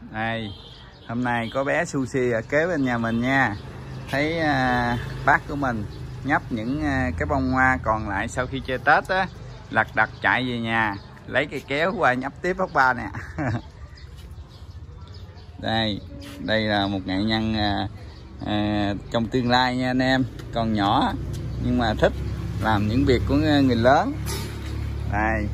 Đây, hôm nay có bé Sushi ở kế bên nhà mình nha. Thấy bác của mình nhấp những cái bông hoa còn lại sau khi chơi Tết á, lật đật chạy về nhà lấy cây kéo qua nhấp tiếp bác ba nè. Đây là một nghệ nhân trong tương lai nha anh em, còn nhỏ nhưng mà thích làm những việc của người lớn. Đây.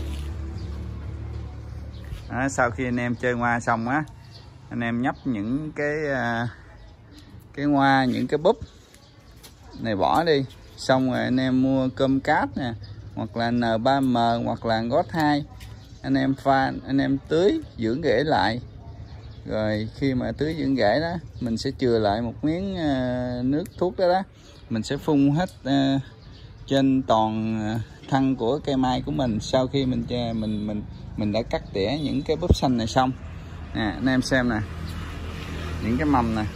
Đó, sau khi anh em chơi hoa xong á, anh em nhấp những cái hoa, những cái búp này bỏ đi, xong rồi anh em mua cơm cát nè, hoặc là N3M hoặc là gót 2, anh em pha, anh em tưới dưỡng rễ lại. Rồi khi mà tưới dưỡng rễ đó, mình sẽ chừa lại một miếng nước thuốc đó, mình sẽ phun hết trên toàn thân của cây mai của mình. Sau khi mình đã cắt tỉa những cái búp xanh này xong nè, anh em xem nè, những cái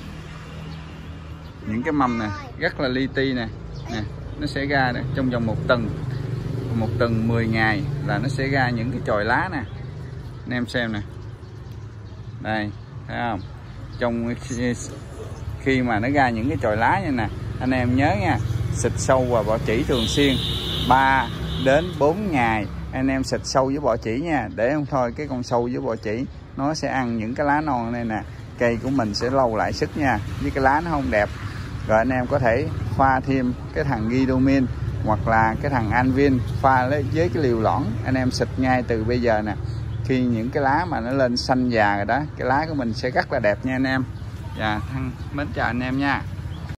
mầm nè rất là li ti nè, nó sẽ ra nè, trong vòng một tuần 10 ngày là nó sẽ ra những cái chồi lá nè, anh em xem nè. Đây, thấy không? Trong khi mà nó ra những cái chồi lá như nè, anh em nhớ nha, xịt sâu vào vỏ chỉ thường xuyên 3 đến 4 ngày anh em xịt sâu với vỏ chỉ nha, để không thôi cái con sâu với vỏ chỉ nó sẽ ăn những cái lá non này nè, cây của mình sẽ lâu lại sức nha, với cái lá nó không đẹp. Rồi anh em có thể pha thêm cái thằng Gidomin hoặc là cái thằng Anvin, pha với cái liều lõn, anh em xịt ngay từ bây giờ nè. Khi những cái lá mà nó lên xanh già rồi đó, cái lá của mình sẽ rất là đẹp nha anh em. Dạ, mến chào anh em nha.